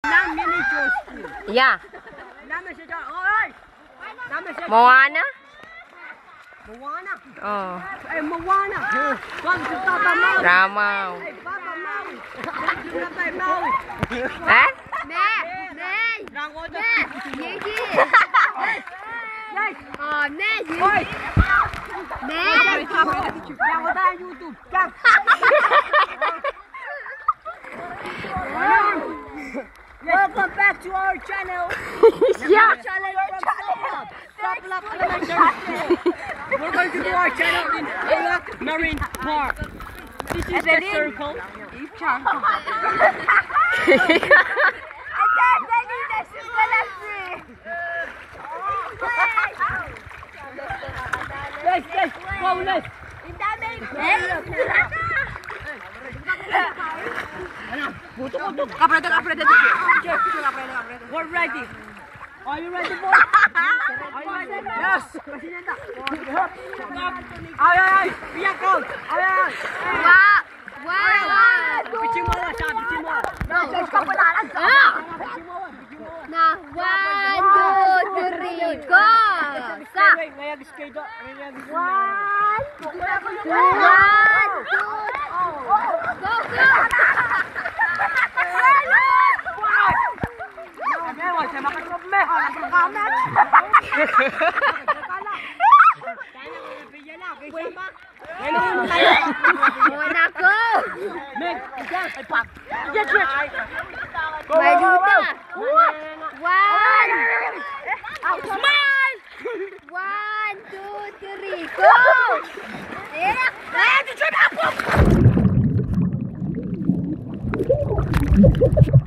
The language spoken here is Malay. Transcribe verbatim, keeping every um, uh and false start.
Enam minit Joski. Ya. Nama siapa? Oi. Nama siapa? Moana? Moana. Oh. Eh, Moana. Kau suka mau? Ramau. Eh, Papa mau. Kenapa mau? Eh? Nè, nè. Rang ngồi Nè, gì gì? Đây. Ờ, nè gì? Oi. Nè. Yang ada YouTube. Yang. Welcome back to our channel. Yeah. Channel from Club. Club Club Elementary School. We're going to do our channel in Olak Marine Park. This is the circle. Yes, yes, go left. We're ready. Are you ready, boy? Are you ready? Yes. Ay, ay, ay. Biar kau. Ay, ay. Wah, wah. Bici mawar, sah, bici mawar. Nah, one, two, three, go. Sa. Ngayag skate dok. Ngayag skate. One, two, go, go. Mewah, saya makan remeh. Oh, nak perkaman. Ngồi nào cơ. Meg, jangan, ay pak. Yes, yes. Mày đu tơ. One. Smile. One, two, three, go. Eh, eh, tu cuba apa?